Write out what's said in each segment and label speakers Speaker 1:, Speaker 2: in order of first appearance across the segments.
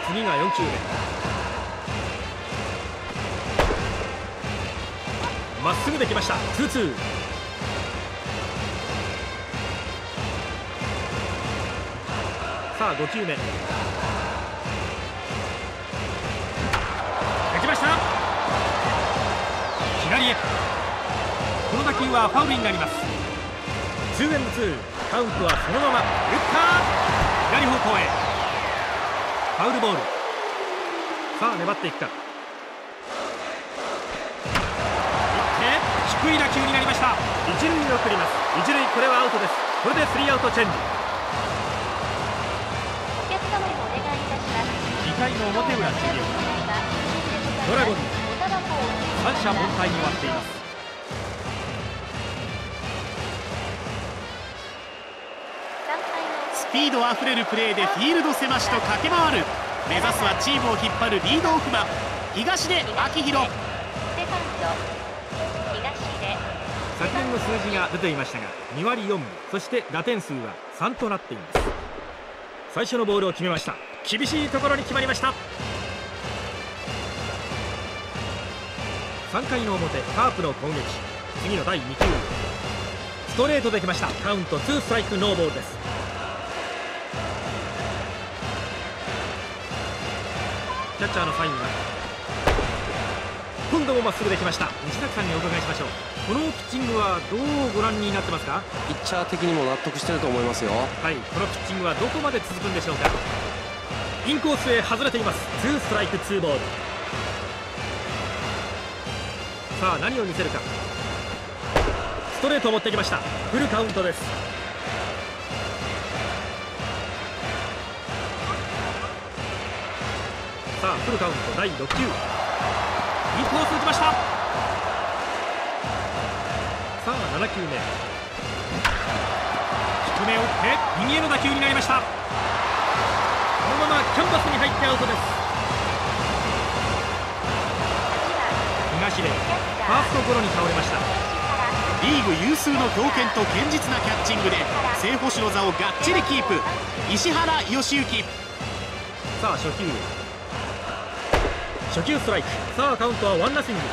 Speaker 1: 次が4球目。まっすぐできました。2-2。さあ5球目。できました。左へ。この打球はファウルになります。2-2。カウントはそのまま。打った。左方向へ。ファウルボール。さあ粘っていくか。低い打球になりました。一塁に送ります。一塁、これはアウトです。これで3アウトチェンジ。
Speaker 2: お客様にお願いいたします。
Speaker 1: 2回の表裏終了。ドラゴンズ三者凡退に終わっています。
Speaker 3: スピードあふれるプレーでフィールド狭しと駆け回る。目指すはチームを引っ張るリードオフマン東出昭弘。
Speaker 1: 昨年の数字が出ていましたが2割4分、そして打点数は3となっています。最初のボールを決めました。厳しいところに決まりました。3回の表カープの攻撃。次の第2球ストレートできました。カウント2ストライクノーボールです。キャッチャーのサインが今度もまっすぐできました。西崎さんにお伺いしましょう。このピッチングはどうご覧になってますか？
Speaker 4: ピッチャー的にも納得してると思いますよ。
Speaker 1: はい、このピッチングはどこまで続くんでしょうか。インコースへ外れています。2ストライク2ボール。さあ何を見せるか。ストレートを持ってきました。フルカウントです。さあフルカウント第6球。インコース打ちました。さあ7球目。低めを打って右への打球になりました。このままキャンバスに入ってアウトです。東出ファーストゴロに倒れました。
Speaker 3: リーグ有数の強肩と堅実なキャッチングで正捕手の座をがっちりキープ。石原良幸。
Speaker 1: さあ初球ストライク。さあカウントは1ナッシング。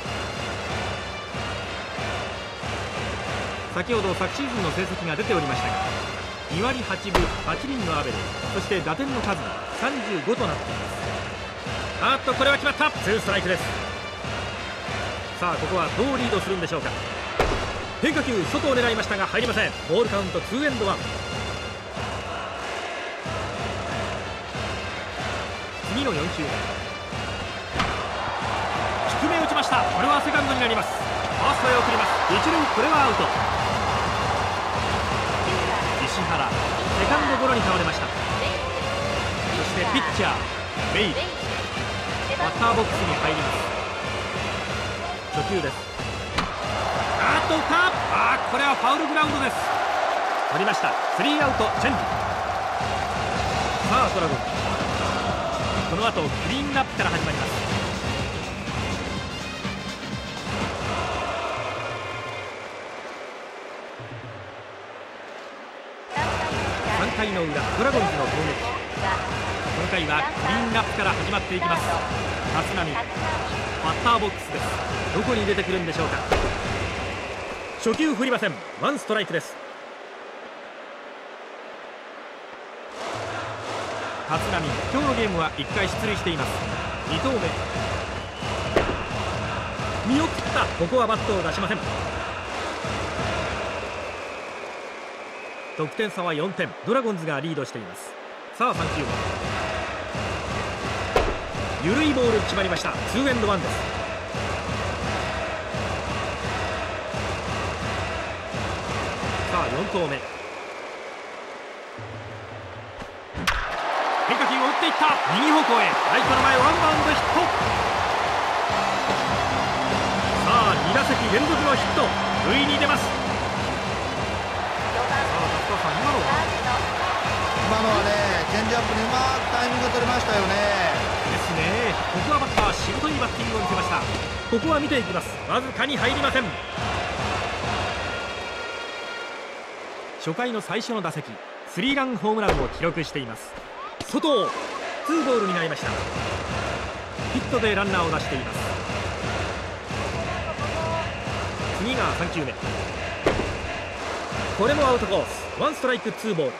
Speaker 1: 先ほど昨シーズンの成績が出ておりましたが2割8分8厘のアベレージ、そして打点の数が35となっています。これは決まった。2ストライクです。さあここはどうリードするんでしょうか。変化球外を狙いましたが入りません。ボールカウント2エンド1。次の4球目。低め打ちました。これはセカンドになります。ファーストへ送ります。一塁、これはアウト。石原セカンドゴロに倒れました。そしてピッチャーベイルバッターボックスに入ります。初球です。打った。これはファウルグラウンドです。取りました。3アウトチェンジ。さあドラゴンこの後クリーンアップから始まります。3回の裏ドラゴンズの攻撃。この回はクリーンアップから始まっていきます。立浪バッターボックスです。どこに出てくるんでしょうか。初球振りません。1ストライクです。立浪今日のゲームは1回出塁しています。2投目見送った。ここはバットを出しません。得点差は4点。ドラゴンズがリードしています。さあ3球目緩いボール決まりました。2エンド1です。さあ4投目変化球を打っていった。右方向へライトの前ワンバウンドヒット。さあ2打席連続のヒット。塁に出ます。
Speaker 5: 今のはねチェンジアップにうまくタイミングを取りましたよね。
Speaker 1: ですね。ここはバッターしぶといバッティングを見せました。ここは見ていきます。わずかに入りません。初回の最初の打席スリーランホームランを記録しています。外 2ボールになりました。ヒットでランナーを出しています。次が3球目、これもアウトコース。1ストライク2ボール。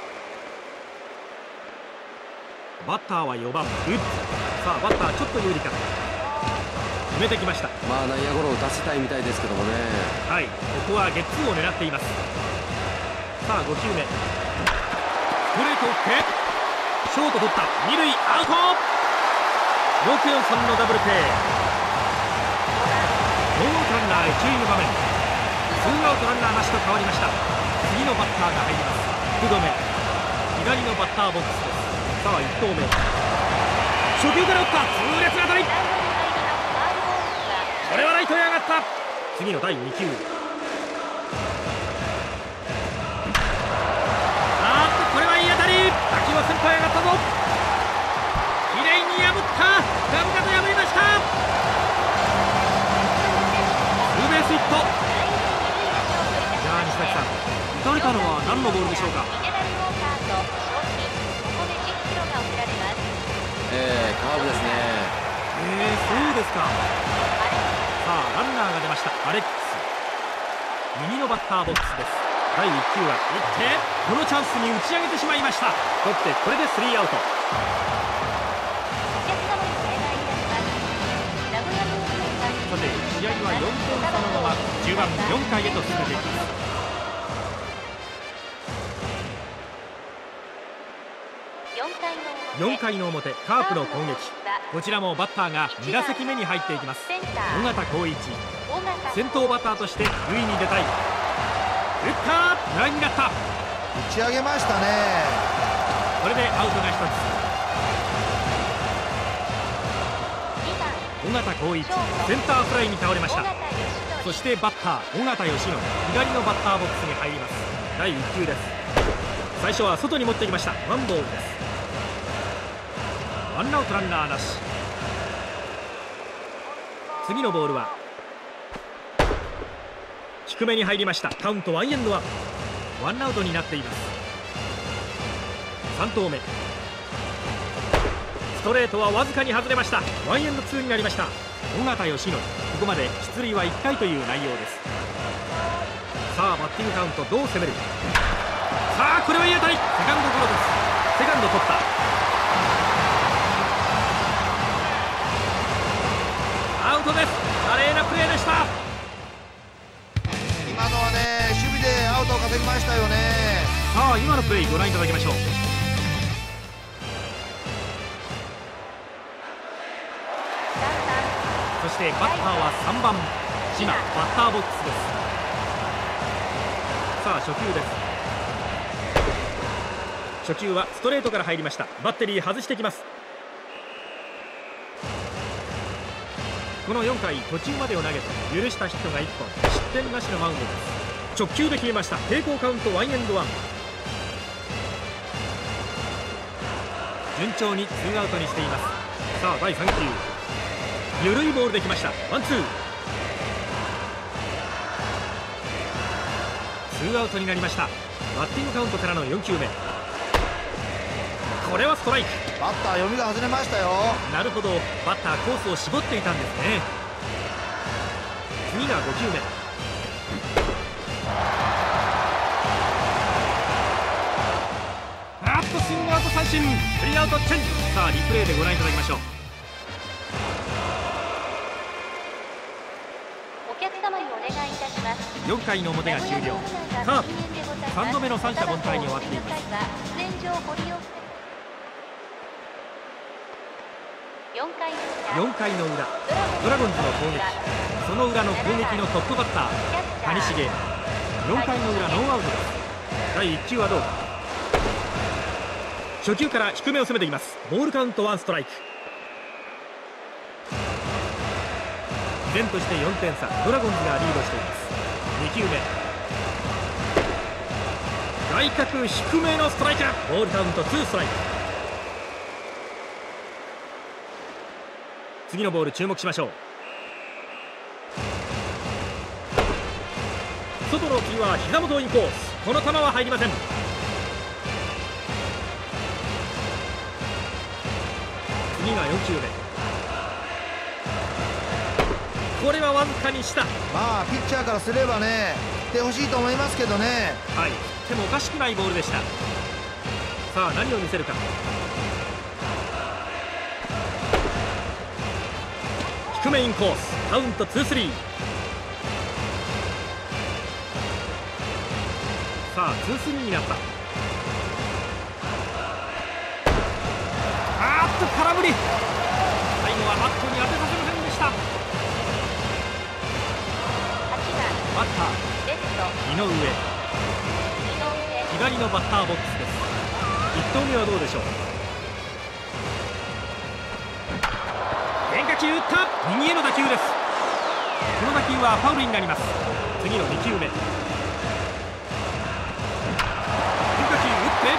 Speaker 1: バッターは4番ウッズ。さあバッターちょっと有利か。決めてきました。
Speaker 4: まあ内野ゴロを打たせたいみたいですけどもね。
Speaker 1: はい、ここはゲッツーを狙っています。さあ5球目、ストレートを打ってショート取った。二塁アウト。643のダブルプレー。ノーアウトランナー一塁の場面、ツーアウトランナーなしと変わりました。次のバッターが入ります。福留、左のバッターボックスです。さあ1投目、初球から打った。痛烈な当たり、これはライトへ上がった。次の第2球、これはいい当たり。打球はセンターへ上がったぞ。きれいに破った。ガブガブ破りました。ツーベースヒット。じゃあ西崎さん、打たれたのは何のボールでしょうか。
Speaker 4: カーブですね。
Speaker 1: そうですか。さあランナーが出ました。アレックス、右のバッターボックスです。第1球は打ってこのチャンスに打ち上げてしまいました。取ってこれで3アウト。さて試合は4点差のまま中盤4回へと進めていきます。4回の表、カープの攻撃。こちらもバッターが2打席目に入っていきます。尾形光一、先頭バッターとして塁に出たい。打った、ラインになった。
Speaker 5: 打ち上げましたね。
Speaker 1: これでアウトが1つ。尾形光一、センターフライに倒れました。そしてバッター尾形義則、左のバッターボックスに入ります。第1球です。最初は外に持ってきました。ワンボールです。ワンアウトランナーなし。次のボールは低めに入りました。カウントワンエンドワン。ワンアウトになっています。3投目、ストレートはわずかに外れました。ワンエンドツーになりました。尾形義則、ここまで出塁は1回という内容です。さあバッティングカウントどう攻める。さあこれはいい当たり。セカンドゴロです。セカンド取った。アウトです。華麗なプレーでした。
Speaker 5: 今のはね、守備でアウトを稼ぎましたよね。
Speaker 1: さあ今のプレーご覧いただきましょう。そしてバッターは3番島、バッターボックスです。さあ初球です。初球はストレートから入りました。バッテリー外してきます。この4回途中までを投げて許したヒットが1本、失点なしのマウンドです。直球で決めました。平行カウントワンエンドワン。順調にツーアウトにしています。さあ第3球、緩いボールできました。ワンツー。ツーアウトになりました。バッティングカウントからの4球目、これはストライク。
Speaker 5: バッター読みが外れましたよ。
Speaker 1: なるほど、バッターコースを絞っていたんですね。次が5球目、スイングアウト三振、スリーアウトチェンジ。さあリプレイでご覧いただきましょう。
Speaker 2: お客様にお願いいたします。
Speaker 1: 4回の表が終了。カープ3度目の三者凡退に終わっています。4回の裏、ドラゴンズの攻撃。その裏の攻撃のトップバッター谷繁。4回の裏ノーアウトです。第1球はどうか。初球から低めを攻めています。ボールカウント1ストライク。依然として4点差、ドラゴンズがリードしています。2球目、外角低めのストライク。ボールカウント2ストライク。次のボール注目しましょう。外のキーは膝元インコース。この球は入りません。 次が4球目。これはわずかにした。
Speaker 5: まあピッチャーからすればね振ってほしいと思いますけどね。
Speaker 1: はい、振ってもおかしくないボールでした。さあ何を見せるか。低めインコース、カウント 2-3。 さあ 2-3 になった。空振り。最後はバットに当てさせませんでした。バッター井上、左のバッターボックスです。1投目はどうでしょう。変化球打った。右への打球です。この打球はファウルになります。次の2球目。変化球打って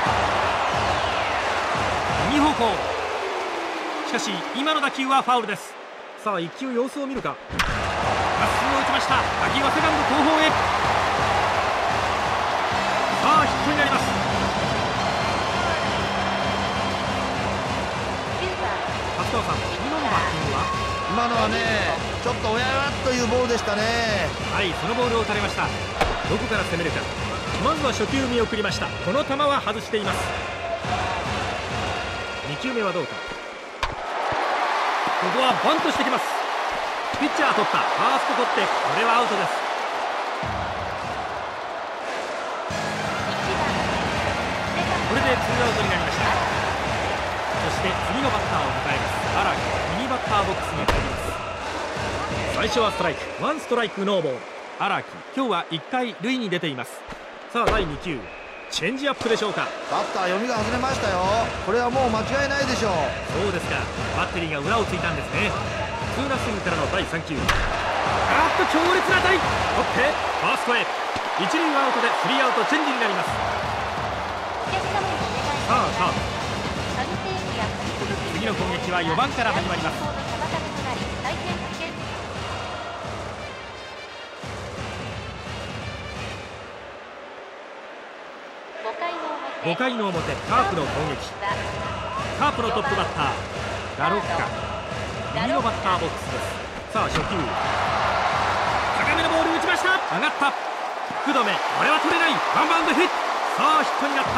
Speaker 1: 右方向。しかし今の打球はファウルです。さあ1球様子を見るか。まっすぐを打ちました。打球はセカンド後方へ。さあヒットになります。初川さん、今のバッティングは。
Speaker 5: 今のはねちょっとおややというボールでしたね。
Speaker 1: はい、そのボールを打たれました。どこから攻めるか。まずは初球見送りました。この球は外しています。2球目はどうか。ここはバントしてきます。ピッチャー取った。ファースト取ってこれはアウトです。これでツーアウトになりました。そして次のバッターを迎えます。荒木、右バッターボックスに入ります。最初はストライク、ワンストライクノーボール。荒木、今日は1回塁に出ています。さあ第2球、チェンジアップでしょうか。
Speaker 5: バッター読みが外れましたよ。これはもう間違いないでしょう。
Speaker 1: そうですか、バッテリーが裏をついたんですね。ツーナッシングからの第3球。強烈な当たり。取ってファーストへ。一塁アウトで3アウトチェンジになります。さあカーブ。次の攻撃は4番から始まります。5回の表、カープの攻撃。カープのトップバッターラロッカ、右のバッターボックスです。さあ初球、高めのボール打ちました。上がった。福留、これは取れない。ワンバウンドヒット。さあヒットになった。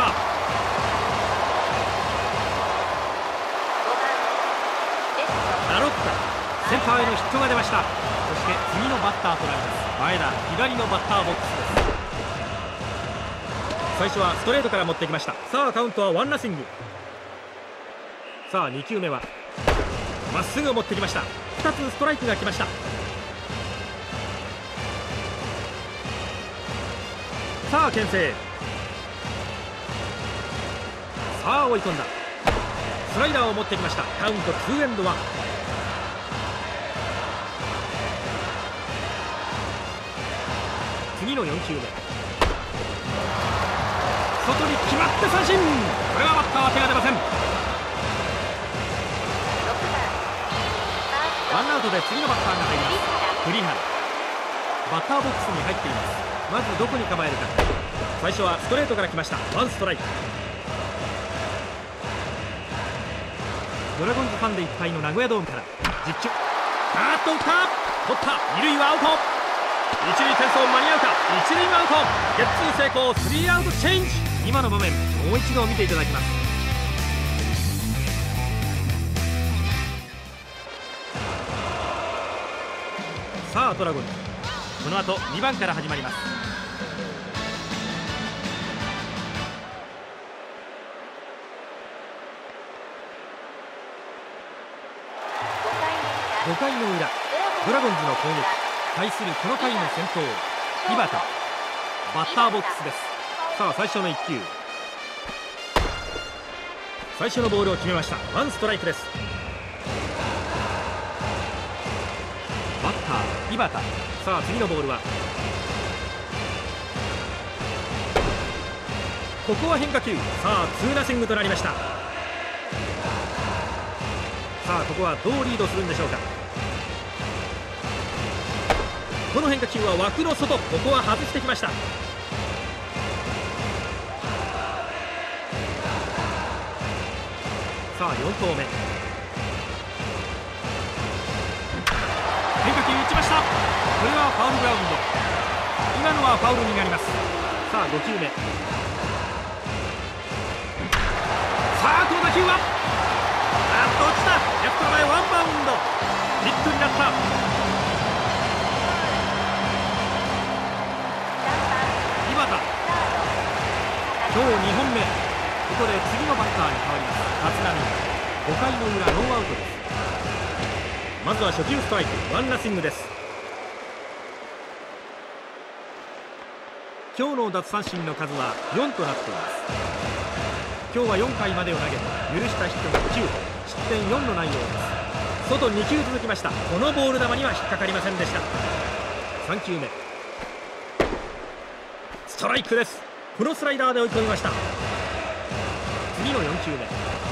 Speaker 1: ラロッカ、センターへのヒットが出ました。そして次のバッターとなります前田、左のバッターボックスです。最初はストレートから持ってきました。さあカウントは1ナッシング。さあ2球目はまっすぐを持ってきました。2つストライクが来ました。さあ牽制。さあ追い込んだ。スライダーを持ってきました。カウント2エンド1。次の4球目、外に決まって三振。これはバッターは手が出ません。ワンアウトで次のバッターが入ります。栗原、バッターボックスに入っています。まずどこに構えるか。最初はストレートから来ました。ワンストライク。ドラゴンズファンでいっぱいの名古屋ドームから実況。打った。取った。二塁はアウト。一塁転送間に合うか。一塁アウト。ゲッツー成功。スリーアウトチェンジ。今の場面もう一度見ていただきます。さあドラゴンズ、この後2番から始まります。5回の裏、ドラゴンズの攻撃。対するこの回の先頭井端、バッターボックスです。さあ最初の1球、最初のボールを決めました。ワンストライクです。バッター井端。さあ次のボールは、ここは変化球。さあツーナッシングとなりました。さあここはどうリードするんでしょうか。この変化球は枠の外。ここは外してきました。さあ4投目。 ァウルグラウンド。今のはファウルになります。さあ5球目。さあこの打球は落ちた。レフトの前ワンバウンド、ヒットになった。井端、今日2本目。ここで次のバッターに変わります。立浪。5回の裏ノーアウトです。まずは初球ストライク、ワンナッシングです。今日の奪三振の数は4となっています。今日は4回までを投げて許したヒットが9本、失点4の内容です。外2球続きました。このボール球には引っかかりませんでした。3球目、ストライクです。このスライダーで追い込みました。次の4球目、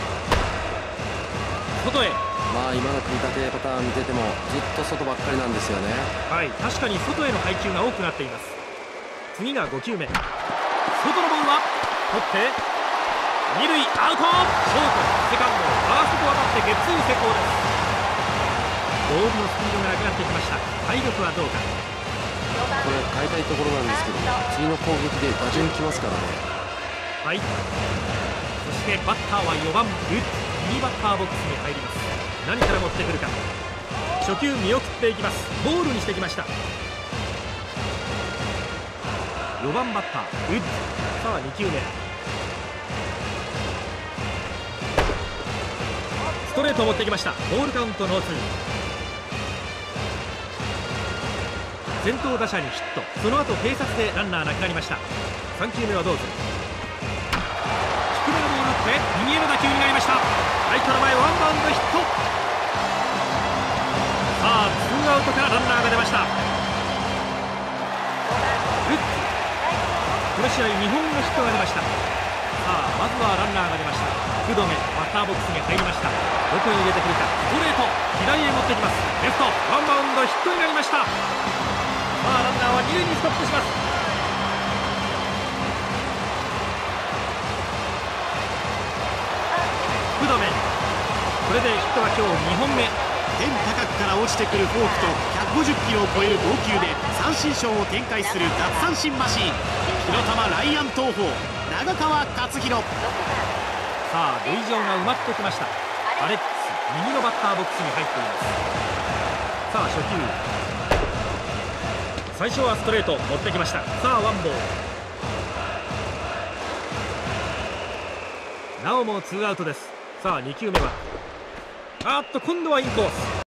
Speaker 1: 外へ。
Speaker 4: まあ今の組み立てパターン見ててもずっと外ばっかりなんですよね。
Speaker 1: はい、確かに外への配球が多くなっています。次が5球目、外のボールは取って二塁アウト。ショート、セカンド、ファーストと渡ってゲッツー成功です。ボールのスピードがなくなってきました。体力はどうか。
Speaker 4: これ変えたいところなんですけど、次の攻撃で打順きますからね。
Speaker 1: はい、そしてバッターは4番ウッド。右バッターボックスに入ります。何から持ってくるか。初球見送っていきます。ボールにしてきました。4番バッターウッド。さあ2球目、ストレートを持ってきました。ボールカウントノーツー。先頭打者にヒット。その後併殺でランナーなくなりました。3球目はどうぞ。低めのボールって右への打球になりました。ライトの前ワンバウンドヒット。さあツーアウトからランナーが出ました。ウッド、この試合2本目のヒットが出ました。さあまずはランナーが出ました。福留、バッターボックスに入りました。どこに入れてくるか。ストレート、左へ持ってきます。レフトワンバウンドヒットになりました。さあランナーは2塁にストップします。福留、これでヒットは今日2本目。
Speaker 3: 天高くから落ちてくるフォークと150キロを超える投球で三振ショーを展開する奪三振マシーン、火の玉ライアン東邦長川勝弘。
Speaker 1: さあ塁上が埋まってきました。アレックス、右のバッターボックスに入っています。さあ初球、最初はストレート持ってきました。さあワンボール。なおもツーアウトです。さあ2球目は今度はインコース。